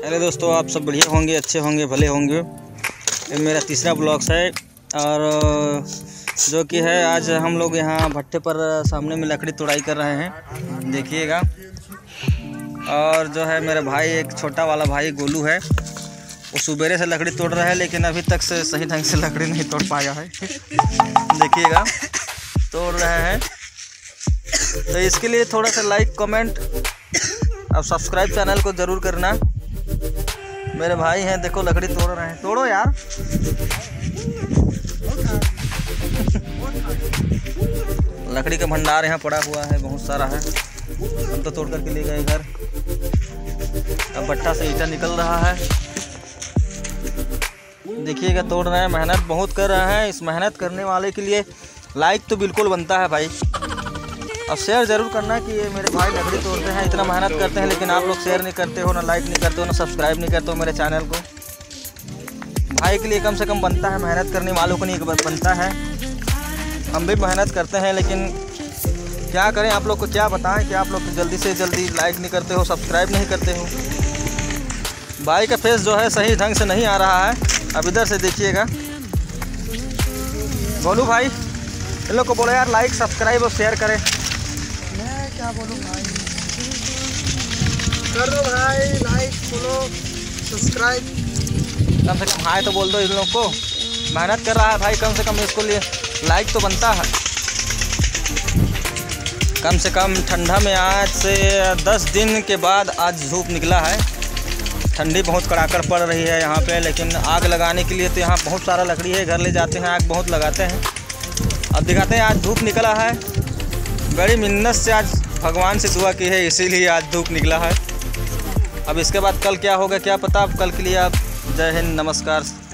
अरे दोस्तों, आप सब बढ़िया होंगे, अच्छे होंगे, भले होंगे। ये मेरा तीसरा ब्लॉग्स है और जो कि है आज हम लोग यहाँ भट्टे पर सामने में लकड़ी तोड़ाई कर रहे हैं, देखिएगा। और जो है मेरा भाई, एक छोटा वाला भाई गोलू है, वो सुबेरे से लकड़ी तोड़ रहा है, लेकिन अभी तक से सही ढंग से लकड़ी नहीं तोड़ पाया है। देखिएगा, तोड़ रहे हैं। तो इसके लिए थोड़ा सा लाइक, कमेंट और सब्सक्राइब चैनल को ज़रूर करना। मेरे भाई हैं, देखो लकड़ी तोड़ रहे हैं, तोड़ो यार। लकड़ी का भंडार यहाँ पड़ा हुआ है, बहुत सारा है। हम तो तोड़ करके ले गए घर। अब भट्टा से ईंटा निकल रहा है, देखिएगा। तोड़ रहे हैं, मेहनत बहुत कर रहे हैं। इस मेहनत करने वाले के लिए लाइक तो बिल्कुल बनता है भाई, और शेयर ज़रूर करना कि ये मेरे भाई लकड़ी तोड़ते हैं, इतना मेहनत करते हैं, लेकिन आप लोग शेयर नहीं करते हो, ना लाइक नहीं करते हो, ना सब्सक्राइब नहीं करते हो मेरे चैनल को। भाई के लिए कम से कम बनता है, मेहनत करने वालों को नहीं बनता है। हम भी मेहनत करते हैं, लेकिन क्या करें, आप लोग को क्या बताएं कि आप लोग जल्दी से जल्दी लाइक नहीं करते हो, सब्सक्राइब नहीं करते हो। भाई का फेस जो है सही ढंग से नहीं आ रहा है। अब इधर से देखिएगा। बोलू भाई, इन लोग को बोलो यार, लाइक, सब्सक्राइब और शेयर करें। मैं क्या बोलूं भाई, कर दो भाई, लाइक, फॉलो, सब्सक्राइब। कम से कम हाय तो बोल दो इन लोग को। मेहनत कर रहा है भाई, कम से कम इसको लिए लाइक तो बनता है। कम से कम ठंडा में आज से 10 दिन के बाद आज धूप निकला है। ठंडी बहुत कड़ाकड़ पड़ रही है यहाँ पे, लेकिन आग लगाने के लिए तो यहाँ बहुत सारा लकड़ी है, घर ले जाते हैं, आग बहुत लगाते हैं। अब दिखाते हैं, आज धूप निकला है। बड़ी मिन्नत से आज भगवान से दुआ की है, इसीलिए आज धूप निकला है। अब इसके बाद कल क्या होगा क्या पता। अब कल के लिए आप जय हिंद, नमस्कार।